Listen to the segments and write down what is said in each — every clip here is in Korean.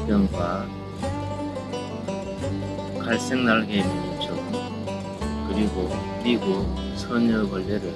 질병과 갈색 날개 민족 그리고 미국 선여벌레를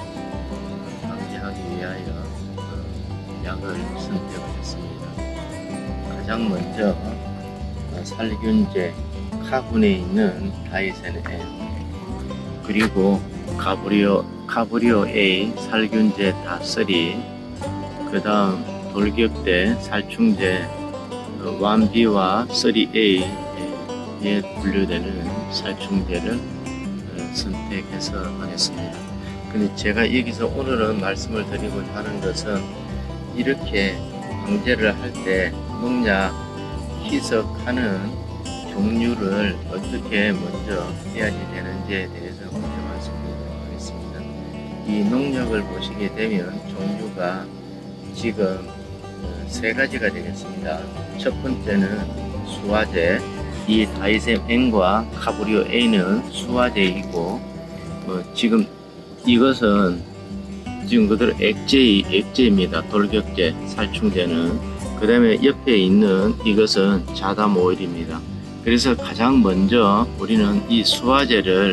방지하기 위하여 약을 선택을 했습니다. 가장 먼저 살균제 카군에 있는 다이센 M, 그리고 가브리오 A 살균제 다3, 그 다음 돌격대 살충제 1B와 3A에 분류되는 살충제를 선택해서 하겠습니다. 근데 제가 여기서 오늘은 말씀을 드리고자 하는 것은 이렇게 방제를 할 때 농약 희석하는 종류를 어떻게 먼저 해야지 되는지에 대해서 먼저 말씀드리도록 하겠습니다. 이 농약을 보시게 되면 종류가 지금 세 가지가 되겠습니다. 첫 번째는 수화제, 이 다이셈 N과 가브리오 A는 수화제이고, 지금 이것은 지금 그대로 액제입니다. 돌격제, 살충제는. 그 다음에 옆에 있는 이것은 자담 오일입니다. 그래서 가장 먼저 우리는 이 수화제를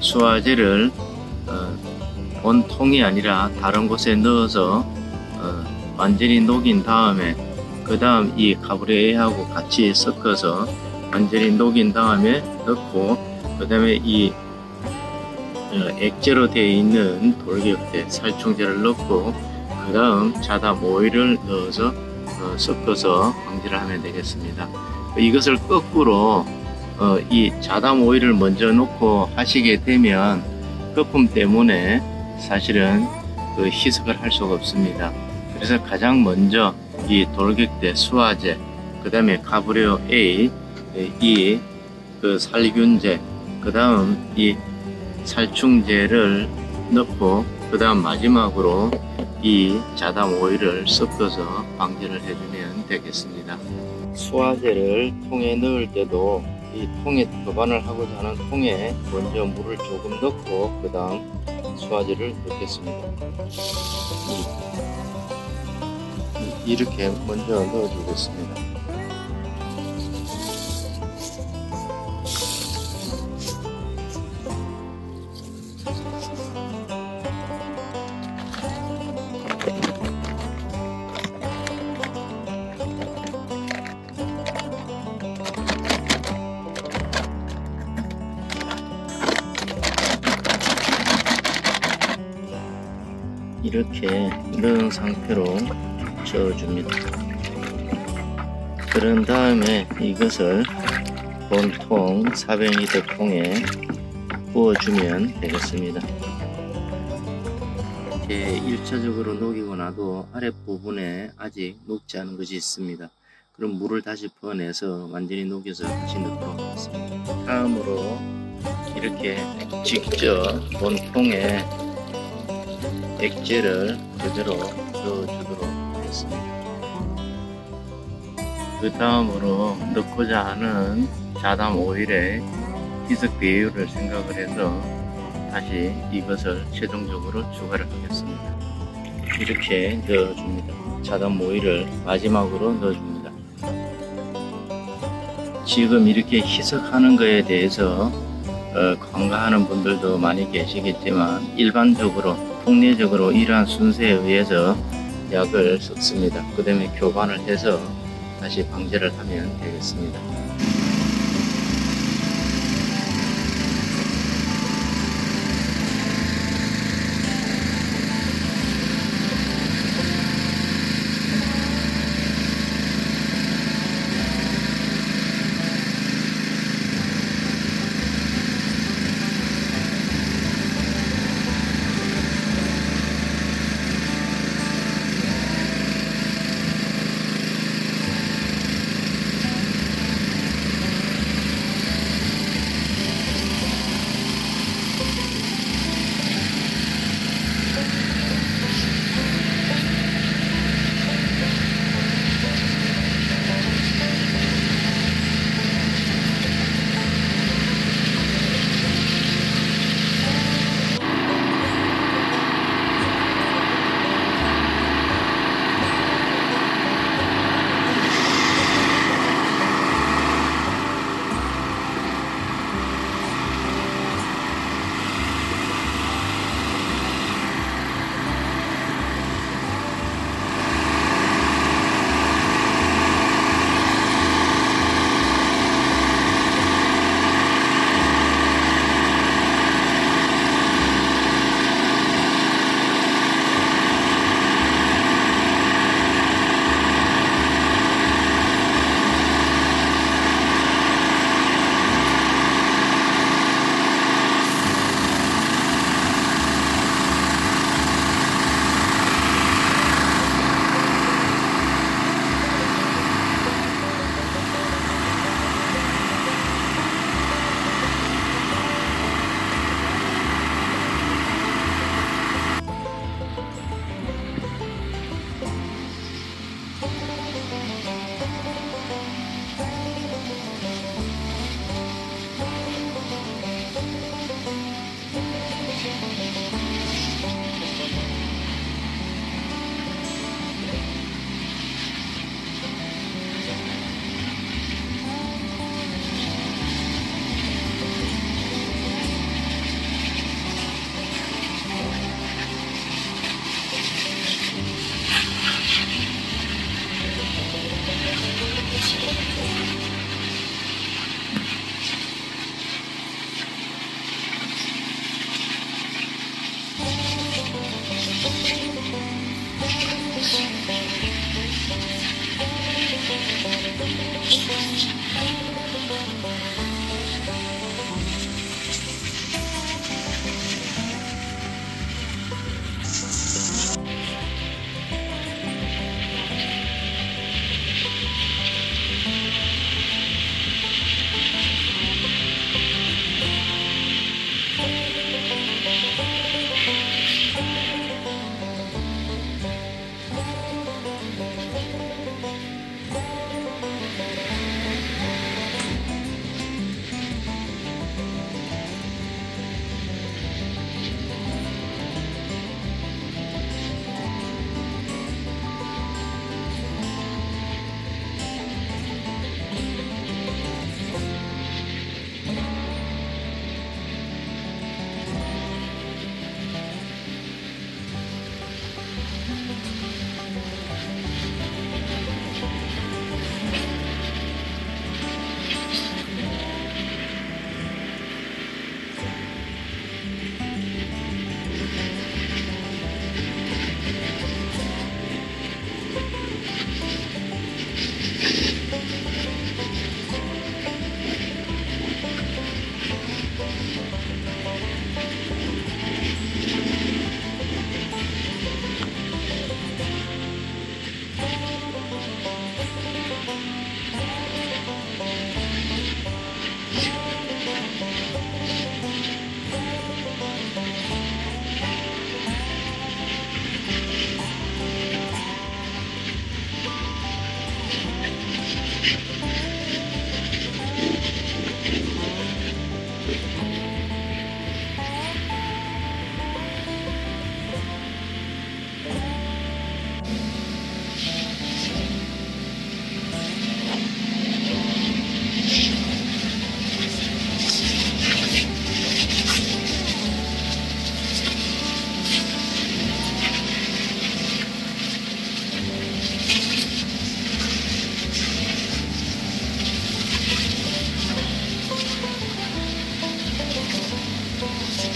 원통이 아니라 다른 곳에 넣어서 완전히 녹인 다음에, 그 다음 이 가브리오하고 같이 섞어서 완전히 녹인 다음에 넣고, 그 다음에 이 액제로 되어 있는 돌격제 살충제를 넣고, 그 다음 자담 오일을 넣어서 섞어서 방지를 하면 되겠습니다. 이것을 거꾸로 이 자담 오일을 먼저 넣고 하시게 되면 거품 때문에 사실은 그 희석을 할 수가 없습니다. 그래서 가장 먼저 이 돌격대 수화제, 그 다음에 가브리오 A 이 그 살균제, 그 다음 이 살충제를 넣고, 그 다음 마지막으로 이 자담 오일을 섞어서 방제를 해주면 되겠습니다. 수화제를 통에 넣을 때도 이 통에 보관을 하고자 하는 통에 먼저 물을 조금 넣고 그 다음 수화제를 넣겠습니다. 이렇게 먼저 넣어주겠습니다. 이렇게 넣은 상태로 저어줍니다. 그런 다음에 이것을 본통 400리터 통에 부어주면 되겠습니다. 이렇게 1차적으로 녹이고 나도 아랫부분에 아직 녹지 않은 것이 있습니다. 그럼 물을 다시 부어내서 완전히 녹여서 다시 넣도록 하겠습니다. 다음으로 이렇게 직접 본통에 액제를 그대로 넣어주도록 하겠습니다. 그 다음으로 넣고자 하는 자담 오일의 희석 비율을 생각을 해서 다시 이것을 최종적으로 추가를 하겠습니다. 이렇게 넣어줍니다. 자담 오일을 마지막으로 넣어줍니다. 지금 이렇게 희석하는 것에 대해서 관가하는 분들도 많이 계시겠지만 일반적으로 통례적으로 이러한 순서에 의해서 약을 섞습니다. 그 다음에 교반을 해서 다시 방제를 하면 되겠습니다.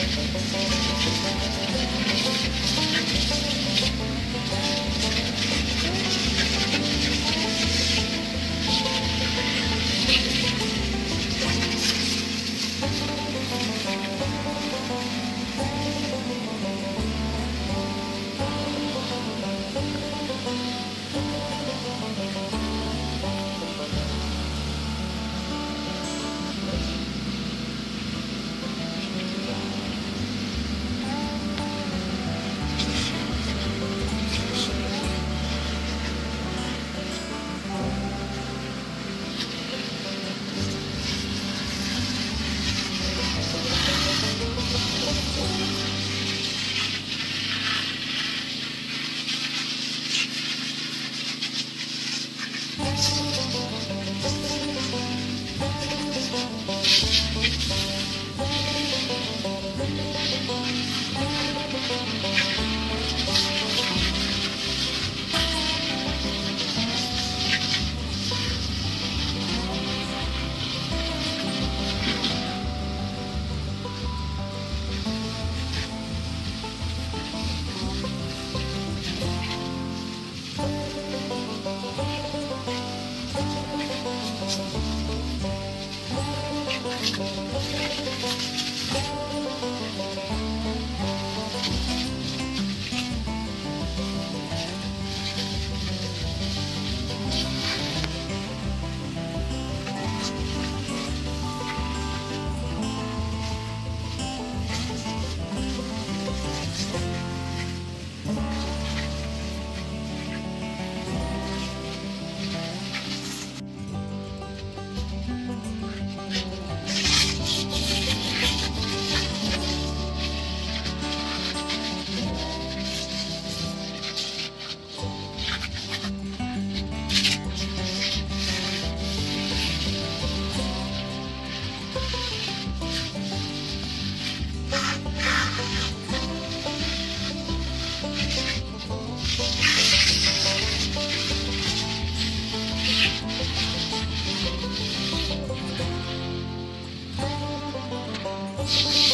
네.